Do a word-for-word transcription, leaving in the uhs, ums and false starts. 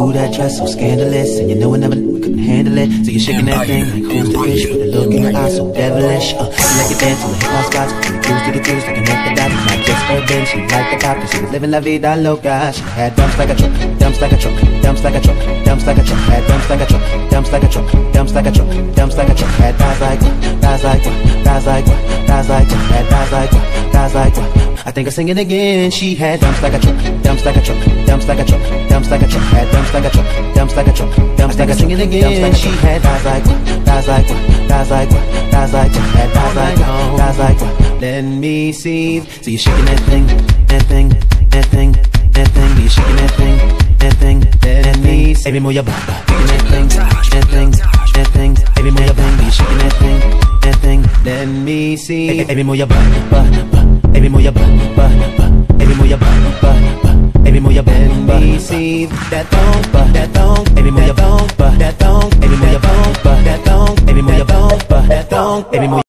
Ooh, that dress so scandalous, and you know I never couldn't handle it. So you're shaking that thing like who's the fish, with a look in your eyes so devilish. Uh, you like it dance on the hip hop spots, from the cruise to the cruise, looking at the dots. Not just urban, she liked the pop, 'cause she was living la vida loca. She had dumps like a truck, dumps like a truck, dumps like a truck, dumps like a truck. Had dumps like a truck, dumps like a truck, dumps like a truck, dumps like a truck. Had thighs like what, thighs like what, thighs like what, thighs like what. Had thighs like what, thighs like what. I think I'll sing it again. She had dumps like a truck, dumps like a truck, dumps like a truck, dumps like a truck. Had dumps like a truck, dumps like a truck, dumps like a sing it again. She had thighs like what, thighs like what, thighs like what, thighs like what. Had thighs like what, thighs like what. Let me see. So you're shaking that thing, that thing, that thing, that thing. You're shaking that thing, that thing, let me see. Baby, move your butt, shaking that thing, that thing, that thing. Baby, move your butt, you're shaking that thing, that thing. Let me see. Baby, move your butt, butt, butt. Baby, move your butt, butt, butt. Baby, move your butt, butt, butt. Baby, move your butt, let me see that thong, butt, that thong. Baby, move your thong, butt, that thong. Baby, move your thong, butt, that thong. Baby, move your thong, butt, that thong. Baby, move